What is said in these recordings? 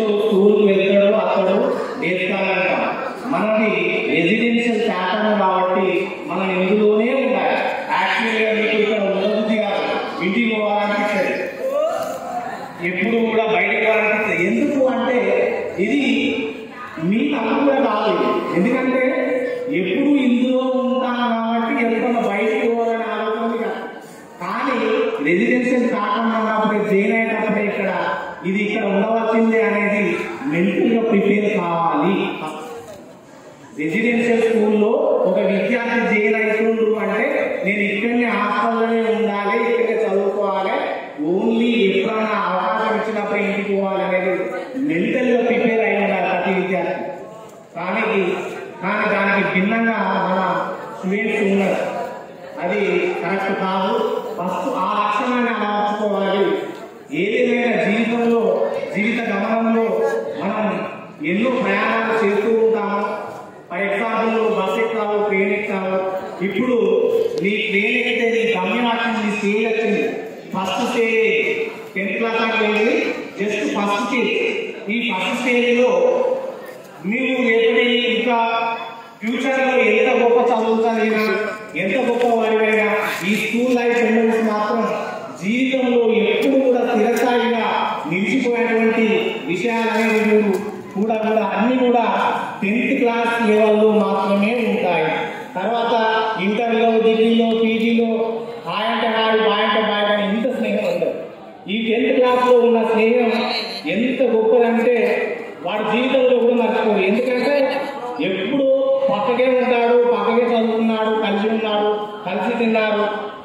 స్కూల్కి వెళ్తాడో అతడు నేర్చుకోవాలంట. మనది రెసిడెన్షియల్ ప్యాటర్న్ కాబట్టి మనం ఇందులోనే ఉండాలి. యాక్చువల్గా మీకు ఇక్కడ ఉండబుద్ధి కాదు, ఇంటికి పోవాలనిపిస్తుంది, ఎప్పుడు కూడా బయటకు పోవాలనిపిస్తుంది. ఎందుకు అంటే ఇది మీ తప్పు కూడా కాదు. ఎందుకంటే ఎప్పుడు ఇందులో ఉంటాను కాబట్టి ఎప్పుడన్నా బయటకు పోవాలని ఆలోచన కాదు. కానీ రెసిడెన్షియల్ ప్యాటర్న్ ఉన్నప్పుడే జైన్ అయినప్పుడే ఇది ఇక్కడ ఉండవలసిందే అనేది మెంటల్గా ప్రిపేర్ కావాలి. రెసిడెన్షియల్ స్కూల్లో ఒక విద్యార్థి జైన్ అవుతుండ్రు అంటే నేను ఇక్కడనే హాస్టల్లోనే ఉండాలి, ఇక్కడే చదువుకోవాలి, ఓన్లీ ఎప్పుడైనా అవకాశం ఇచ్చినప్పుడు ఇంటికి పోవాలి అనేది మెంటల్గా ప్రిపేర్ అయి ఉండాలి ప్రతి విద్యార్థి. కానీ దానికి భిన్నంగా మన స్టూడెంట్స్ ఉన్నారు, అది కరెక్ట్ కాదు. ఫస్ట్ ఆ లక్షణాన్ని అలవర్చుకోవాలి. ఏదేమైనా జీవిత గమనంలో మనం ఎన్నో ప్రయాణాలు చేస్తూ ఉంటాము. ఫర్ ఎగ్జాంపుల్ బస్ ఎక్కావు, ట్రైన్ ఎక్కావు. ఇప్పుడు నీ ట్రైన్ ఎక్కితే నీ గమ్యం వచ్చింది, నీ స్టేజ్ వచ్చింది. ఫస్ట్ స్టేజ్ 10th క్లాస్ దాకా వెళ్ళి జస్ట్ ఫస్ట్ స్టేజ్. ఈ ఫస్ట్ స్టేజ్లో నీవు రేపటి ఇంకా ఫ్యూచర్లో ఎంత గొప్ప చదువు చదివినా, ఎంత గొప్ప వాడివైనా ఈ స్కూల్ లైఫ్ మెమరీస్ మాత్రం జీవితంలో ఎప్పుడు కూడా స్థిరస్థాయిగా నిలిచిపోయేటువంటి విషయాలు అనేవి కూడా అన్ని కూడా 10th క్లాస్ లెవెల్లో మాత్రమే ఉంటాయి. తర్వాత ఇంటర్లో, డిగ్రీలో, పీజీలో హాయ్ అంటే హాయ్, బాయ్ అంటే బాయ్ కానీ ఇంత స్నేహం ఉండదు. ఈ 10th క్లాస్లో ఉన్న స్నేహం ఎంత గొప్పదంటే వాడి జీవితంలో కూడా మర్చిపోదు. ఎందుకంటే ఎప్పుడు పక్కకే ఉంటాడు, పక్కకే చదువుకున్నాడు, కలిసి ఉన్నాడు, కలిసి తిన్నారు.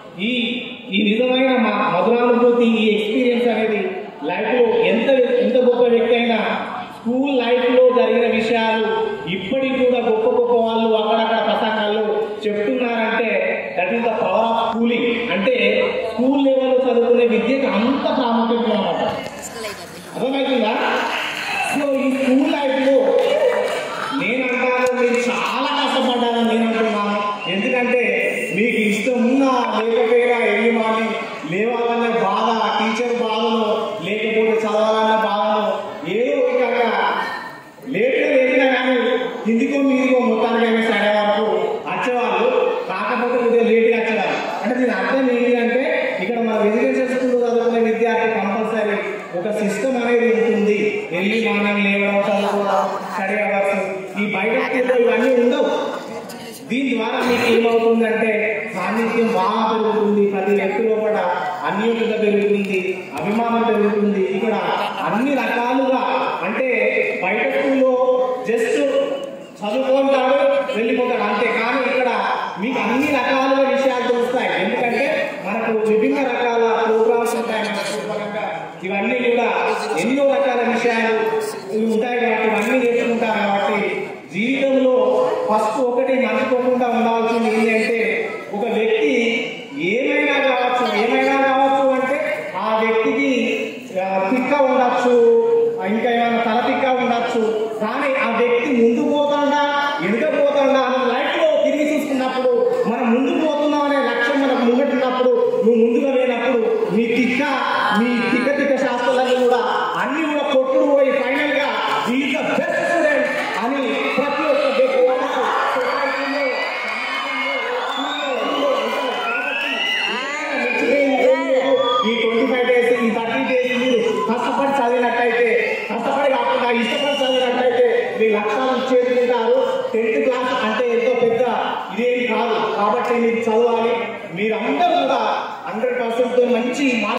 ఈ నిజమైన మధురానుభూతి, ఈ ఎక్స్పీరియన్స్ అనేది లైఫ్లో ఎంత గొప్ప వ్యక్తి అయినా స్కూల్ లైఫ్లో జరిగిన విషయాలు ఇప్పటికి కూడా గొప్ప వాళ్ళు అక్కడక్కడ ప్రసంగాల్లో చెప్తున్నారంటే that is the power of schooling. అంటే స్కూల్ లెవెల్లో చదువుకునే విద్యకు అంత ప్రాముఖ్యత అన్నమాట. అర్థమవుతుందా? సో ఈ స్కూల్ లైఫ్లో నేనంటాను మీరు చాలా కష్టపడ్డారని నేను అంటున్నాను. ఎందుకంటే మీకు ఇష్టం ఉన్నా లేకపోయినా ఎర్లీ మార్నింగ్ లేవాలన్న బాధ, టీచర్ బాధలో, లేకపోతే చదవాలన్న బాధలో ఏదో విధంగా లేట్గా లేచినా కానీ కిందికో మీదికో మొత్తానికి సరే వరకు వచ్చేవాళ్ళు. కాకపోతే ఉదయం లేట్గా వచ్చేవాళ్ళు. అంటే దీని అర్థం ఏంటి అంటే ఇక్కడ మన రెసిడెన్షియల్ స్కూల్లో చదువుకునే విద్యార్థి కంపల్సరీ ఒక సిస్టమ్ అనేది ఉంటుంది. ఎర్లీ మార్నింగ్ లేవడం, చదువుకోవడం, స్టడీ అవర్స్, ఈ బయట స్కూల్లో ఇవన్నీ ఉండవు. దీని ద్వారా మీకు ఏమవుతుందంటే సాన్నిధ్యం బాగా పెరుగుతుంది, ప్రతి వ్యక్తిలో కూడా అన్యోన్యత పెరుగుతుంది, అభిమానం పెరుగుతుంది. ఇక్కడ అన్ని రకాలుగా అంటే బయట స్కూల్లో జస్ట్ చదువుకుంటాడు, వెళ్ళిపోతాడు అంతే. కానీ ఇక్కడ మీకు అన్ని రకాలుగా విషయాలు తెలుస్తాయి. ఎందుకంటే మనకు విభిన్న రకాల ప్రోగ్రామ్స్ ఉంటాయి. ఇవన్నీ కూడా ఎన్నో రకాల విషయాలు ఉంటాయి కాబట్టి ఇవన్నీ నేర్చుకుంటారు. కాబట్టి జీవితంలో ఫస్ట్ ఒకటి మర్చిపోకుండా ఉండాల్సింది ఏంటంటే ఒక వ్యక్తి ఏమైనా కావచ్చు అంటే ఆ వ్యక్తికి తిక్క ఉండొచ్చు, ఇంకా ఏమైనా తల తిక్క ఉండొచ్చు. కానీ ఆ వ్యక్తి ముందు పోతాడా వెనుక పోతాడా అనే లైఫ్లో తిరిగి చూసుకున్నప్పుడు మనం ముందుకు పోతున్నాం అనే లక్ష్యం మనకు ముంగట్టున్నప్పుడు, నువ్వు ముందుగా పోయినప్పుడు మీ తిక్క శాస్త్రాలన్నీ కూడా అన్ని కూడా కొట్టుడు పోయి ఫైనల్గా ఈజ్ ద బెస్ట్ స్టూడెంట్ అని ప్రతి ఒక్క వ్యక్తి ఈ 25 days, ఈ 30 days మీరు కష్టపడి చదివినట్టయితే, కష్టపడి కాకుండా ఇష్టపడి చదివినట్టయితే మీ లక్ష్యాలను చేరుకుంటారు. 10th క్లాస్ అంటే ఎంతో పెద్ద ఇదేమి కాదు. కాబట్టి మీరు చదవాలి. మీరందరూ కూడా 100% మంచి